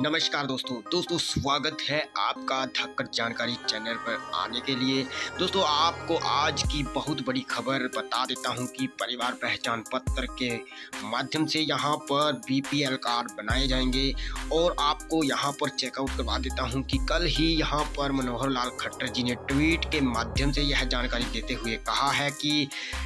नमस्कार दोस्तों स्वागत है आपका धक्कर जानकारी चैनल पर आने के लिए। दोस्तों आपको आज की बहुत बड़ी खबर बता देता हूं कि परिवार पहचान पत्र के माध्यम से यहां पर बीपीएल कार्ड बनाए जाएंगे और आपको यहां पर चेकआउट करवा देता हूं कि कल ही यहां पर मनोहर लाल खट्टर जी ने ट्वीट के माध्यम से यह जानकारी देते हुए कहा है कि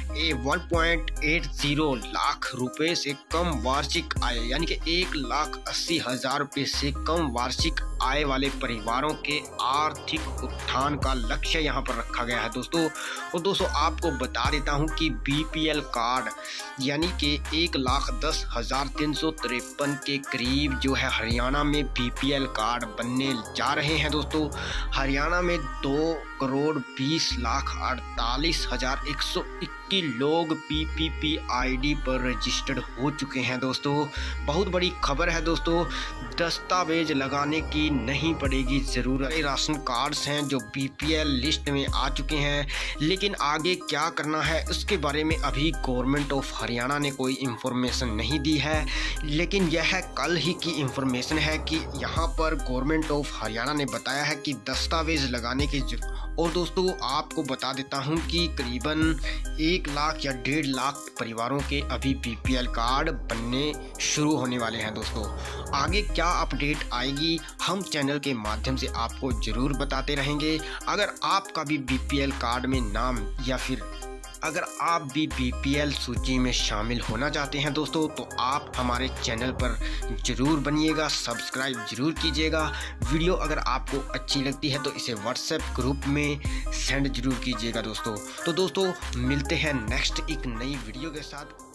1.80 लाख रुपए से कम वार्षिक आय यानी कि 1,80,000 रुपए से कम वार्षिक आय वाले परिवारों के आर्थिक उत्थान का लक्ष्य यहां पर रखा गया है दोस्तों। और दोस्तों आपको बता देता हूं कि बीपीएल कार्ड यानी कि 1,10,353 के करीब जो है हरियाणा में बीपीएल कार्ड बनने जा रहे हैं दोस्तों। हरियाणा में 2,20,48,121 लोग पीपीपी आईडी पर रजिस्टर्ड हो चुके हैं दोस्तों। बहुत बड़ी खबर है दोस्तों, दस्तावेज लगाने की नहीं पड़ेगी ज़रूरत। राशन कार्ड्स हैं जो बीपीएल लिस्ट में आ चुके हैं, लेकिन आगे क्या करना है उसके बारे में अभी गवर्नमेंट ऑफ हरियाणा ने कोई इंफॉर्मेशन नहीं दी है। लेकिन यह कल ही की इंफॉर्मेशन है कि यहाँ पर गवर्नमेंट ऑफ हरियाणा ने बताया है कि दस्तावेज लगाने की। और दोस्तों आपको बता देता हूँ कि करीबन 1 लाख या 1.5 लाख परिवारों के अभी बीपीएल कार्ड बनने शुरू होने वाले हैं दोस्तों। आगे क्या अपडेट आएगी हम चैनल के माध्यम से आपको ज़रूर बताते रहेंगे। अगर आपका भी बीपीएल कार्ड में नाम या फिर अगर आप भी बीपीएल सूची में शामिल होना चाहते हैं दोस्तों, तो आप हमारे चैनल पर ज़रूर बनिएगा, सब्सक्राइब ज़रूर कीजिएगा। वीडियो अगर आपको अच्छी लगती है तो इसे व्हाट्सएप ग्रुप में सेंड ज़रूर कीजिएगा दोस्तों। तो दोस्तों मिलते हैं नेक्स्ट एक नई वीडियो के साथ।